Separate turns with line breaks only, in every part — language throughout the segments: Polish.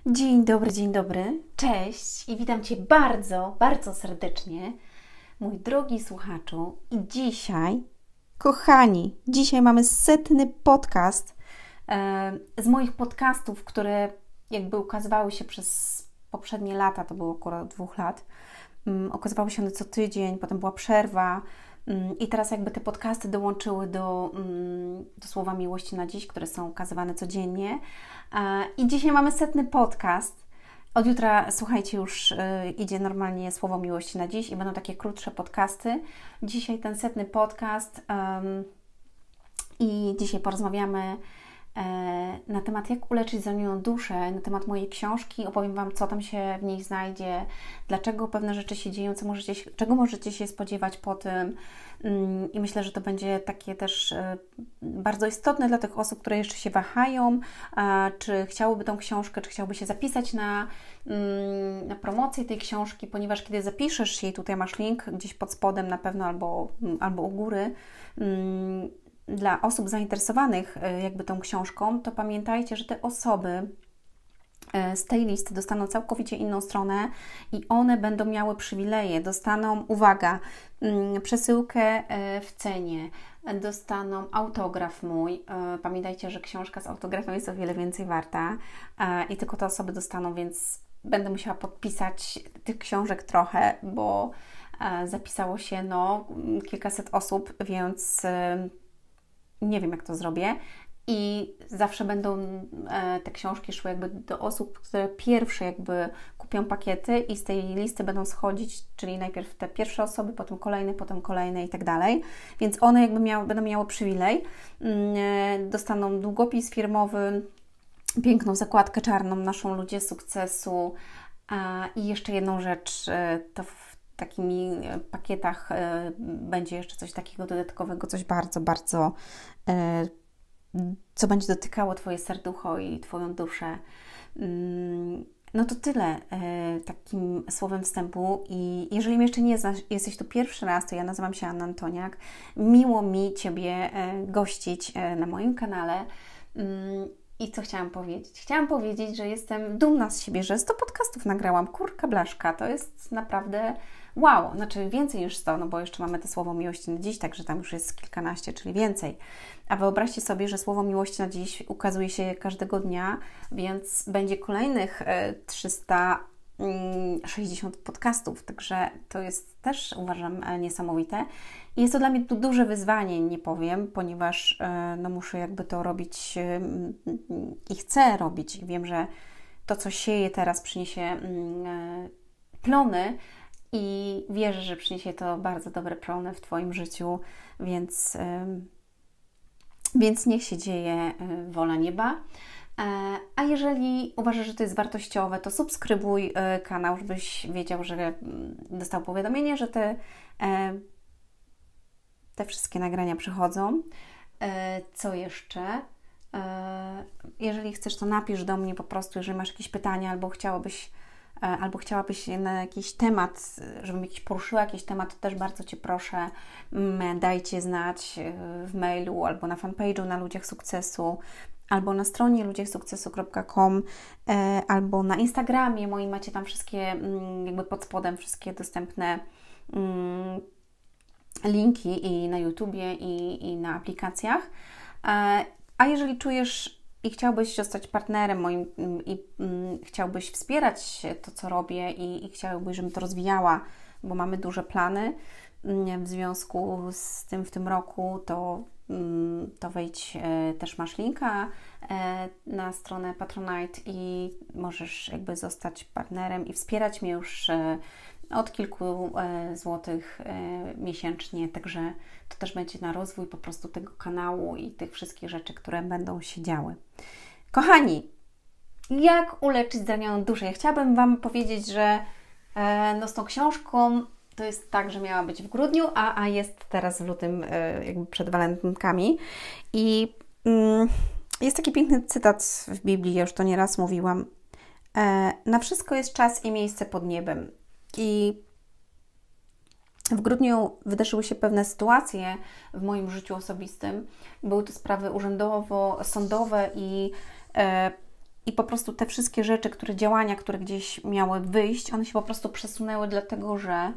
Dzień dobry, cześć i witam Cię bardzo, bardzo serdecznie, mój drogi słuchaczu. I dzisiaj, kochani, dzisiaj mamy 100. podcast z moich podcastów, które jakby ukazywały się przez poprzednie lata, to było około 2 lat. Okazywały się one co tydzień, potem była przerwa i teraz jakby te podcasty dołączyły do Słowa Miłości na Dziś, które są ukazywane codziennie. I dzisiaj mamy 100. podcast. Od jutra, słuchajcie, już idzie normalnie Słowo Miłości na Dziś i będą takie krótsze podcasty. Dzisiaj ten 100. podcast i dzisiaj porozmawiamy na temat jak uleczyć zranioną duszę, na temat mojej książki. Opowiem Wam, co tam się w niej znajdzie, dlaczego pewne rzeczy się dzieją, czego możecie się spodziewać po tym. I myślę, że to będzie takie też bardzo istotne dla tych osób, które jeszcze się wahają, czy chciałyby tą książkę, czy chciałyby się zapisać na promocję tej książki, ponieważ kiedy zapiszesz się, i tutaj masz link gdzieś pod spodem na pewno albo u góry, dla osób zainteresowanych jakby tą książką, to pamiętajcie, że te osoby z tej listy dostaną całkowicie inną stronę i one będą miały przywileje. Dostaną, uwaga, przesyłkę w cenie, dostaną autograf mój. Pamiętajcie, że książka z autografem jest o wiele więcej warta i tylko te osoby dostaną, więc będę musiała podpisać tych książek trochę, bo zapisało się kilkaset osób, więc nie wiem, jak to zrobię. I zawsze będą te książki szły jakby do osób, które pierwsze jakby kupią pakiety i z tej listy będą schodzić, czyli najpierw te pierwsze osoby, potem kolejne i tak dalej. Więc one jakby będą miały przywilej. Dostaną długopis firmowy, piękną zakładkę czarną, naszą Ludzie Sukcesu i jeszcze jedną rzecz, to w takimi pakietach będzie jeszcze coś takiego dodatkowego, coś bardzo, bardzo co będzie dotykało Twoje serducho i Twoją duszę. No to tyle takim słowem wstępu. I jeżeli mnie jeszcze nie znasz, jesteś tu pierwszy raz, to ja nazywam się Anna Antoniak. Miło mi Ciebie gościć na moim kanale. I co chciałam powiedzieć? Chciałam powiedzieć, że jestem dumna z siebie, że 100 podcastów nagrałam. Kurka blaszka, to jest naprawdę wow. Znaczy więcej niż 100, no bo jeszcze mamy to Słowo Miłości na Dziś, także tam już jest kilkanaście, czyli więcej. A wyobraźcie sobie, że Słowo Miłości na Dziś ukazuje się każdego dnia, więc będzie kolejnych 360 podcastów, także to jest też, uważam, niesamowite. I jest to dla mnie duże wyzwanie, nie powiem, ponieważ muszę jakby to robić i chcę robić. I wiem, że to, co sieję teraz, przyniesie plony i wierzę, że przyniesie to bardzo dobre plony w Twoim życiu, więc niech się dzieje wola nieba. A jeżeli uważasz, że to jest wartościowe, to subskrybuj kanał, żebyś wiedział, że dostał powiadomienie, że te wszystkie nagrania przychodzą. Co jeszcze? Jeżeli chcesz, to napisz do mnie po prostu, jeżeli masz jakieś pytania albo chciałabyś na jakiś temat, żebym poruszyła jakiś temat, to też bardzo Cię proszę, dajcie znać w mailu albo na fanpage'u na Ludziach Sukcesu, albo na stronie ludziachsukcesu.com, albo na Instagramie moim, macie tam wszystkie, jakby pod spodem wszystkie dostępne linki i na YouTubie i na aplikacjach. A jeżeli czujesz i chciałbyś zostać partnerem moim i chciałbyś wspierać to, co robię i chciałbyś, żebym to rozwijała, bo mamy duże plany w związku z tym w tym roku, to wejdź, też masz linka na stronę Patronite i możesz jakby zostać partnerem i wspierać mnie już od kilku złotych miesięcznie, także to też będzie na rozwój po prostu tego kanału i tych wszystkich rzeczy, które będą się działy. Kochani, jak uleczyć zranioną duszę? Ja chciałabym Wam powiedzieć, że z tą książką to jest tak, że miała być w grudniu, a jest teraz w lutym, jakby przed walentynkami. I jest taki piękny cytat w Biblii, ja już to nieraz mówiłam. Na wszystko jest czas i miejsce pod niebem. I w grudniu wydarzyły się pewne sytuacje w moim życiu osobistym. Były to sprawy urzędowo-sądowe i i po prostu te wszystkie rzeczy, działania, które gdzieś miały wyjść, one się po prostu przesunęły, dlatego że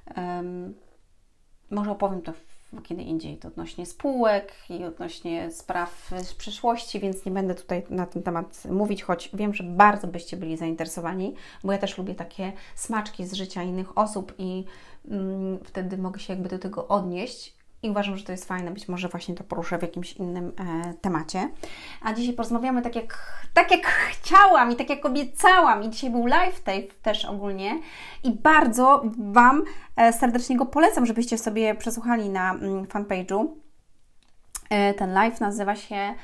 może opowiem to kiedy indziej, to odnośnie spółek i odnośnie spraw z przyszłości, więc nie będę tutaj na ten temat mówić, choć wiem, że bardzo byście byli zainteresowani, bo ja też lubię takie smaczki z życia innych osób i wtedy mogę się jakby do tego odnieść. I uważam, że to jest fajne, być może właśnie to poruszę w jakimś innym temacie. A dzisiaj porozmawiamy tak jak chciałam i tak jak obiecałam. I dzisiaj był live tape też ogólnie. I bardzo Wam serdecznie go polecam, żebyście sobie przesłuchali na fanpage'u. Ten live nazywa się...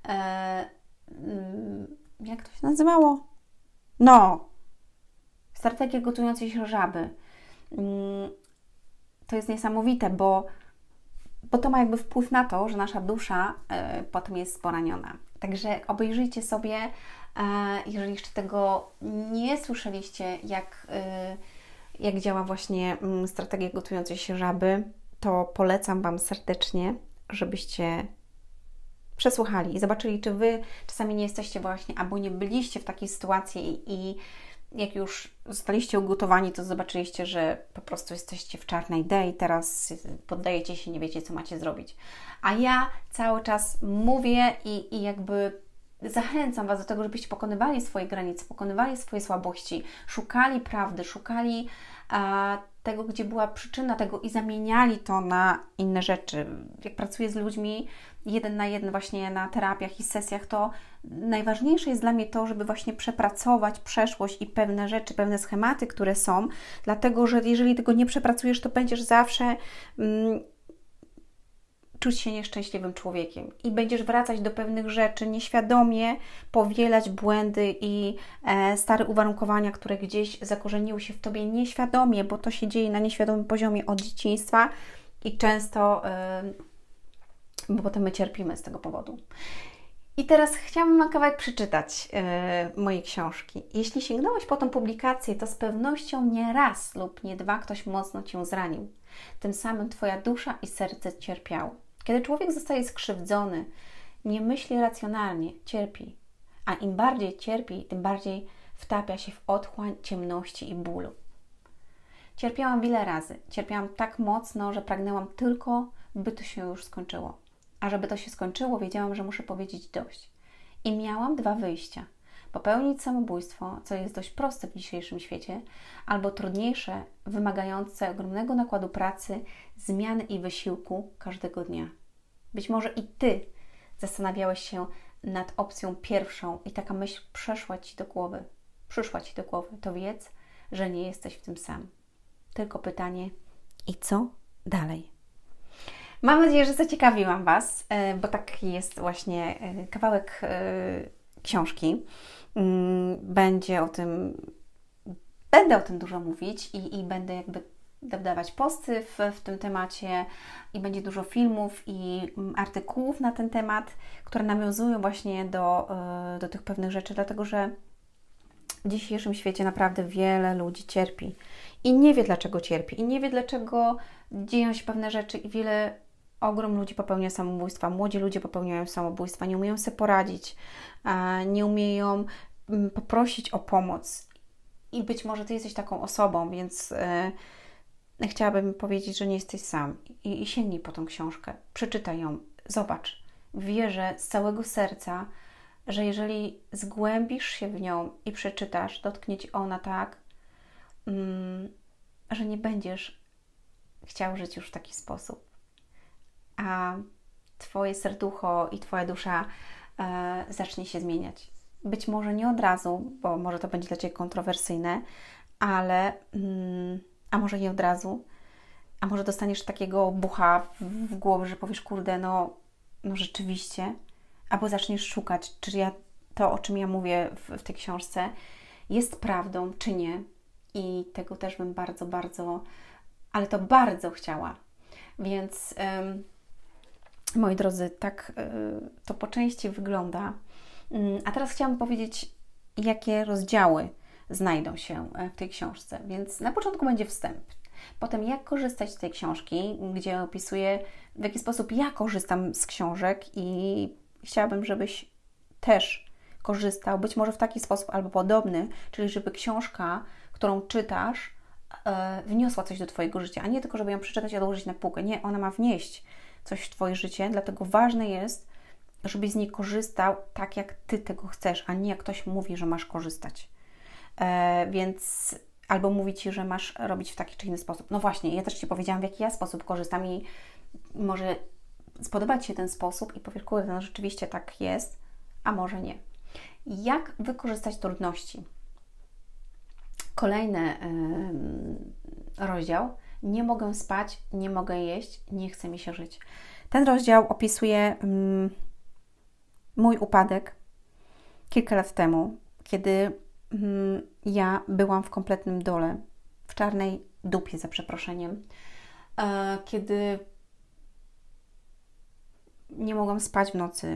jak to się nazywało? No! Strategia gotującej się żaby. To jest niesamowite, bo to ma jakby wpływ na to, że nasza dusza potem jest poraniona. Także obejrzyjcie sobie, jeżeli jeszcze tego nie słyszeliście, jak działa właśnie strategia gotującej się żaby, to polecam Wam serdecznie, żebyście przesłuchali i zobaczyli, czy Wy czasami nie jesteście właśnie, albo nie byliście w takiej sytuacji i jak już zostaliście ugotowani, to zobaczyliście, że po prostu jesteście w czarnej D i teraz poddajecie się, nie wiecie, co macie zrobić. A ja cały czas mówię i jakby zachęcam Was do tego, żebyście pokonywali swoje granice, pokonywali swoje słabości, szukali prawdy, szukali tego, gdzie była przyczyna tego i zamieniali to na inne rzeczy. Jak pracuję z ludźmi 1 na 1 właśnie na terapiach i sesjach, to najważniejsze jest dla mnie to, żeby właśnie przepracować przeszłość i pewne rzeczy, pewne schematy, które są, dlatego, że jeżeli tego nie przepracujesz, to będziesz zawsze czuć się nieszczęśliwym człowiekiem i będziesz wracać do pewnych rzeczy nieświadomie, powielać błędy i stare uwarunkowania, które gdzieś zakorzeniły się w Tobie nieświadomie, bo to się dzieje na nieświadomym poziomie od dzieciństwa i często, bo potem my cierpimy z tego powodu. I teraz chciałabym Wam kawałek przeczytać mojej książki. Jeśli sięgnąłeś po tą publikację, to z pewnością nie raz lub nie dwa ktoś mocno Cię zranił. Tym samym Twoja dusza i serce cierpiały. Kiedy człowiek zostaje skrzywdzony, nie myśli racjonalnie, cierpi. A im bardziej cierpi, tym bardziej wtapia się w otchłań ciemności i bólu. Cierpiałam wiele razy. Cierpiałam tak mocno, że pragnęłam tylko, by to się już skończyło. A żeby to się skończyło, wiedziałam, że muszę powiedzieć dość. I miałam 2 wyjścia. Popełnić samobójstwo, co jest dość proste w dzisiejszym świecie, albo trudniejsze, wymagające ogromnego nakładu pracy, zmiany i wysiłku każdego dnia. Być może i Ty zastanawiałeś się nad opcją pierwszą i taka myśl przyszła Ci do głowy, to wiedz, że nie jesteś w tym sam. Tylko pytanie, i co dalej? Mam nadzieję, że zaciekawiłam Was, bo taki jest właśnie kawałek książki. Będę o tym dużo mówić i będę jakby dodawać posty w tym temacie i będzie dużo filmów i artykułów na ten temat, które nawiązują właśnie do tych pewnych rzeczy, dlatego że w dzisiejszym świecie naprawdę wiele ludzi cierpi i nie wie, dlaczego cierpi i nie wie, dlaczego dzieją się pewne rzeczy i ogrom ludzi popełnia samobójstwa, młodzi ludzie popełniają samobójstwa, nie umieją sobie poradzić, nie umieją poprosić o pomoc i być może Ty jesteś taką osobą, więc chciałabym powiedzieć, że nie jesteś sam i sięgnij po tą książkę, przeczytaj ją, zobacz, wierzę z całego serca, że jeżeli zgłębisz się w nią i przeczytasz, dotknie Ci ona tak, że nie będziesz chciał żyć już w taki sposób, a Twoje serducho i Twoja dusza zacznie się zmieniać. Być może nie od razu, bo może to będzie dla Ciebie kontrowersyjne, ale a może nie od razu, a może dostaniesz takiego bucha w głowę, że powiesz, kurde, no rzeczywiście, albo zaczniesz szukać, czy to, o czym ja mówię w tej książce, jest prawdą, czy nie. I tego też bym bardzo, bardzo, ale to bardzo chciała. Więc moi drodzy, tak to po części wygląda. A teraz chciałam powiedzieć, jakie rozdziały znajdą się w tej książce. Więc na początku będzie wstęp. Potem jak korzystać z tej książki, gdzie opisuję, w jaki sposób ja korzystam z książek i chciałabym, żebyś też korzystał, być może w taki sposób albo podobny, czyli żeby książka, którą czytasz, wniosła coś do Twojego życia, a nie tylko, żeby ją przeczytać i odłożyć na półkę. Nie, ona ma wnieść coś w Twoje życie, dlatego ważne jest, żebyś z niej korzystał tak, jak Ty tego chcesz, a nie jak ktoś mówi, że masz korzystać. Więc albo mówi Ci, że masz robić w taki czy inny sposób. No właśnie, ja też Ci powiedziałam, w jaki ja sposób korzystam i może spodobać Ci się ten sposób i powiesz, kurde, no rzeczywiście tak jest, a może nie. Jak wykorzystać trudności? Kolejny rozdział. Nie mogę spać, nie mogę jeść, nie chce mi się żyć. Ten rozdział opisuje mój upadek kilka lat temu, kiedy ja byłam w kompletnym dole, w czarnej dupie, za przeproszeniem, kiedy nie mogłam spać w nocy,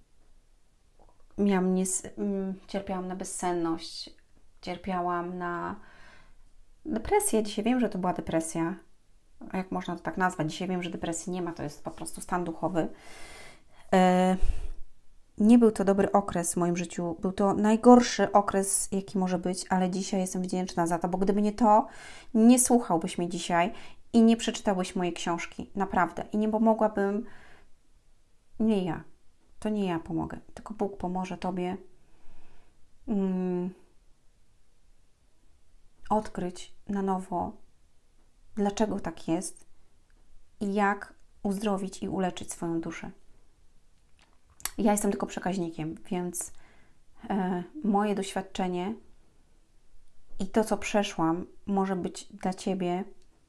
cierpiałam na bezsenność, cierpiałam na depresję. Dzisiaj wiem, że to była depresja. A jak można to tak nazwać? Dzisiaj wiem, że depresji nie ma, to jest po prostu stan duchowy. Nie był to dobry okres w moim życiu. Był to najgorszy okres, jaki może być, ale dzisiaj jestem wdzięczna za to, bo gdyby nie to, nie słuchałbyś mnie dzisiaj i nie przeczytałbyś mojej książki. Naprawdę. I nie pomogłabym... Nie ja. To nie ja pomogę. Tylko Bóg pomoże Tobie odkryć na nowo, dlaczego tak jest i jak uzdrowić i uleczyć swoją duszę. Ja jestem tylko przekaźnikiem, więc moje doświadczenie i to, co przeszłam, może być dla Ciebie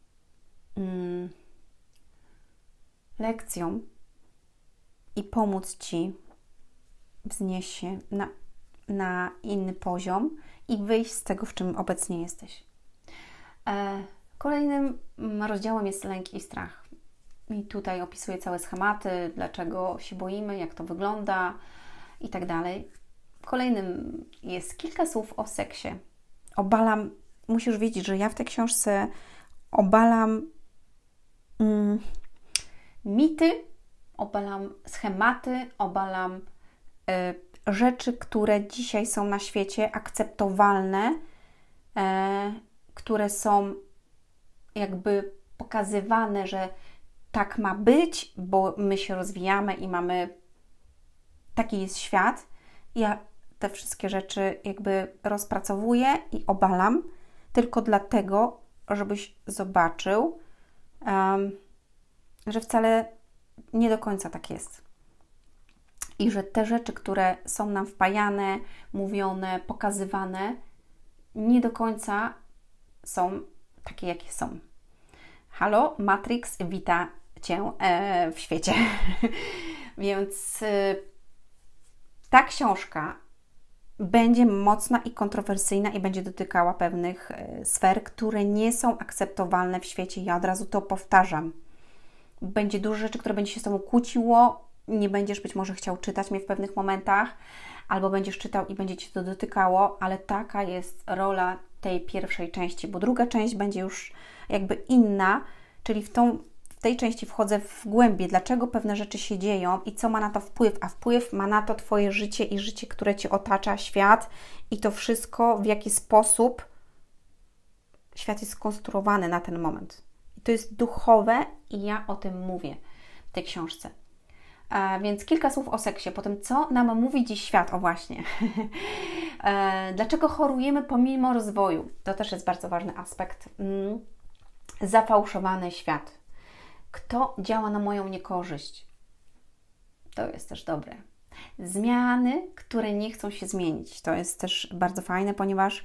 lekcją i pomóc Ci wznieść się na inny poziom i wyjść z tego, w czym obecnie jesteś. Kolejnym rozdziałem jest lęk i strach. I tutaj opisuję całe schematy, dlaczego się boimy, jak to wygląda i tak dalej. Kolejnym jest kilka słów o seksie. Musisz wiedzieć, że ja w tej książce obalam mity, obalam schematy, obalam rzeczy, które dzisiaj są na świecie akceptowalne, które są jakby pokazywane, że tak ma być, bo my się rozwijamy i taki jest świat. Ja te wszystkie rzeczy jakby rozpracowuję i obalam tylko dlatego, żebyś zobaczył, że wcale nie do końca tak jest. I że te rzeczy, które są nam wpajane, mówione, pokazywane, nie do końca są takie, jakie są. Halo, Matrix wita Cię w świecie. Więc ta książka będzie mocna i kontrowersyjna i będzie dotykała pewnych sfer, które nie są akceptowalne w świecie. Ja od razu to powtarzam. Będzie dużo rzeczy, które będzie się z Tobą kłóciło, nie będziesz być może chciał czytać mnie w pewnych momentach, albo będziesz czytał i będzie Cię to dotykało, ale taka jest rola tej pierwszej części, bo druga część będzie już jakby inna, czyli w tej części wchodzę w głębie, dlaczego pewne rzeczy się dzieją i co ma na to wpływ, a wpływ ma na to Twoje życie i życie, które Cię otacza, świat i to wszystko, w jaki sposób świat jest skonstruowany na ten moment. I to jest duchowe i ja o tym mówię w tej książce. Więc kilka słów o seksie, potem co nam mówi dziś świat, o właśnie. Dlaczego chorujemy pomimo rozwoju? To też jest bardzo ważny aspekt. Zafałszowany świat. Kto działa na moją niekorzyść? To jest też dobre. Zmiany, które nie chcą się zmienić. To jest też bardzo fajne, ponieważ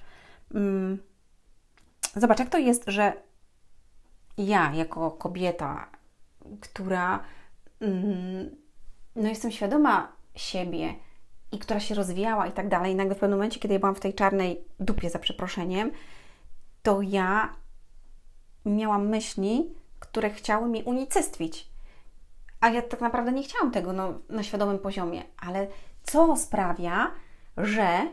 zobacz, jak to jest, że ja jako kobieta, która jestem świadoma siebie i która się rozwijała i tak dalej, i nagle w pewnym momencie, kiedy ja byłam w tej czarnej dupie, za przeproszeniem, to ja miałam myśli, które chciały mi unicestwić. A ja tak naprawdę nie chciałam tego na świadomym poziomie. Ale co sprawia, że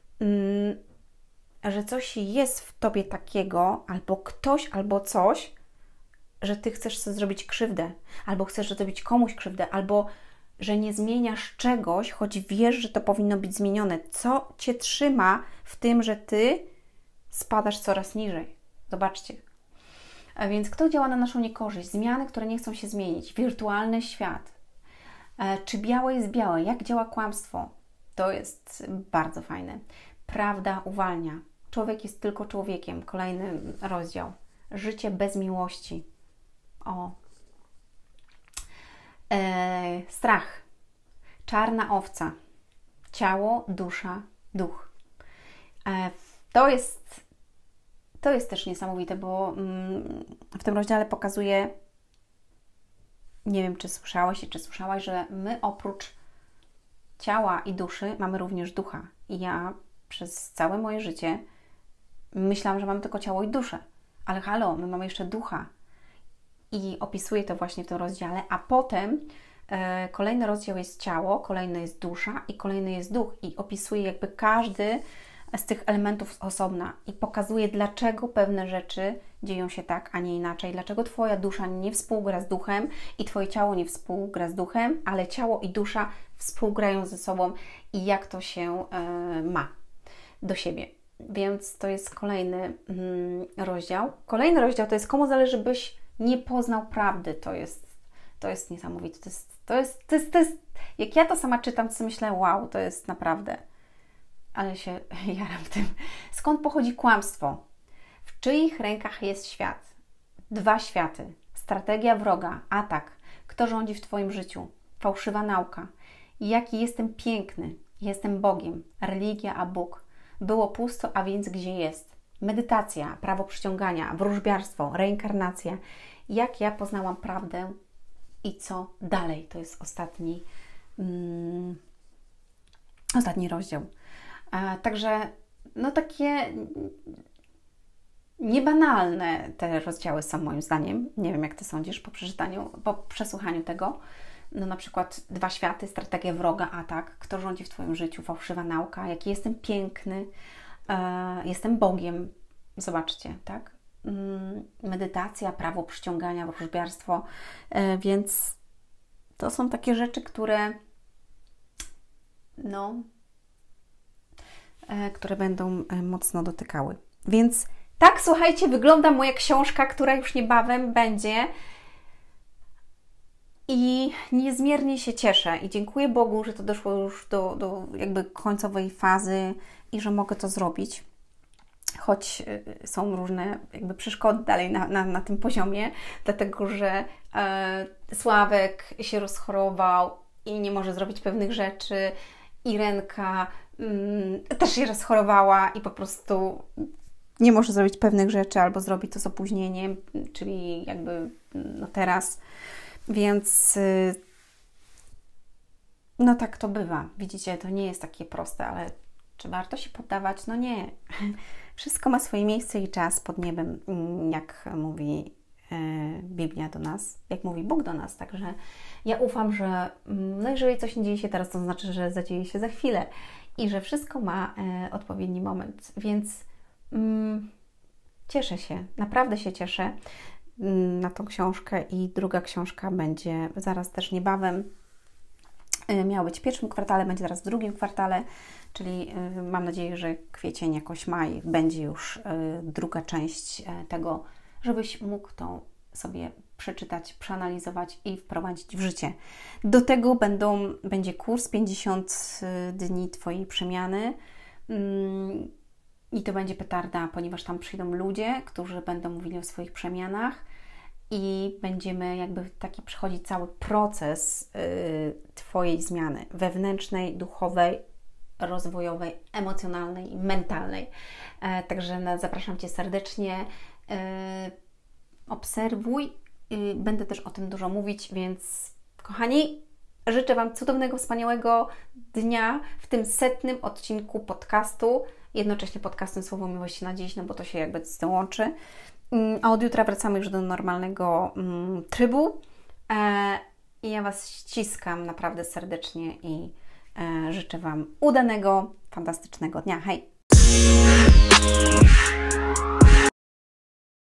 coś jest w Tobie takiego, albo ktoś, albo coś, że Ty chcesz sobie zrobić krzywdę, albo chcesz zrobić komuś krzywdę, albo że nie zmieniasz czegoś, choć wiesz, że to powinno być zmienione. Co Cię trzyma w tym, że Ty spadasz coraz niżej? Zobaczcie. A więc kto działa na naszą niekorzyść? Zmiany, które nie chcą się zmienić. Wirtualny świat. Czy białe jest białe? Jak działa kłamstwo? To jest bardzo fajne. Prawda uwalnia. Człowiek jest tylko człowiekiem. Kolejny rozdział. Życie bez miłości. Strach. Czarna owca. Ciało, dusza, duch. To jest też niesamowite, bo w tym rozdziale pokazuje, nie wiem, czy słyszałeś, czy słyszałaś, że my oprócz ciała i duszy mamy również ducha. I ja przez całe moje życie myślałam, że mamy tylko ciało i duszę. Ale halo, my mamy jeszcze ducha. I opisuję to właśnie w tym rozdziale, a potem kolejny rozdział jest ciało, kolejny jest dusza i kolejny jest duch. I opisuje jakby każdy z tych elementów z osobna i pokazuje, dlaczego pewne rzeczy dzieją się tak, a nie inaczej. Dlaczego Twoja dusza nie współgra z duchem i Twoje ciało nie współgra z duchem, ale ciało i dusza współgrają ze sobą i jak to się ma do siebie. Więc to jest kolejny rozdział. Kolejny rozdział to jest komu zależy, byś nie poznał prawdy. To jest niesamowite. To jest, jak ja to sama czytam, to myślę, wow, to jest naprawdę, ale się jaram tym. Skąd pochodzi kłamstwo? W czyich rękach jest świat? 2 światy. Strategia wroga, atak. Kto rządzi w Twoim życiu? Fałszywa nauka. Jaki jestem piękny? Jestem Bogiem. Religia a Bóg. Było pusto, a więc gdzie jest? Medytacja, prawo przyciągania, wróżbiarstwo, reinkarnacja. Jak ja poznałam prawdę i co dalej? To jest ostatni rozdział. Także no takie niebanalne te rozdziały są moim zdaniem. Nie wiem, jak Ty sądzisz po przesłuchaniu tego. No na przykład 2 światy, strategia wroga, atak. Kto rządzi w Twoim życiu? Fałszywa nauka. Jaki jestem piękny. Jestem Bogiem. Zobaczcie, tak? Medytacja, prawo przyciągania, wróżbiarstwo. Więc to są takie rzeczy, które które będą mocno dotykały. Więc tak, słuchajcie, wygląda moja książka, która już niebawem będzie i niezmiernie się cieszę i dziękuję Bogu, że to doszło już do jakby końcowej fazy i że mogę to zrobić, choć są różne jakby przeszkody dalej na tym poziomie, dlatego że Sławek się rozchorował i nie może zrobić pewnych rzeczy, Irenka też się rozchorowała i po prostu nie może zrobić pewnych rzeczy albo zrobi to z opóźnieniem, czyli jakby teraz. Więc tak to bywa. Widzicie, to nie jest takie proste, ale czy warto się poddawać? No nie. Wszystko ma swoje miejsce i czas pod niebem, jak mówi Biblia do nas, jak mówi Bóg do nas. Także ja ufam, że jeżeli coś nie dzieje się teraz, to znaczy, że zadzieje się za chwilę i że wszystko ma odpowiedni moment. Więc cieszę się, naprawdę się cieszę na tą książkę i druga książka będzie zaraz też niebawem. Miała być w 1. kwartale, będzie zaraz w 2. kwartale, czyli mam nadzieję, że kwiecień, jakoś maj będzie już druga część tego, żebyś mógł tą sobie przeczytać, przeanalizować i wprowadzić w życie. Do tego będzie kurs 50 dni Twojej przemiany i to będzie petarda, ponieważ tam przyjdą ludzie, którzy będą mówili o swoich przemianach i będziemy jakby taki przechodzić cały proces Twojej zmiany wewnętrznej, duchowej, rozwojowej, emocjonalnej i mentalnej. Także zapraszam Cię serdecznie. Obserwuj. Będę też o tym dużo mówić, więc kochani, życzę Wam cudownego, wspaniałego dnia w tym 100. odcinku podcastu. Jednocześnie podcastem Słowo Miłości na dziś, bo to się jakby z tym łączy. A od jutra wracamy już do normalnego trybu. I ja Was ściskam naprawdę serdecznie i życzę Wam udanego, fantastycznego dnia. Hej!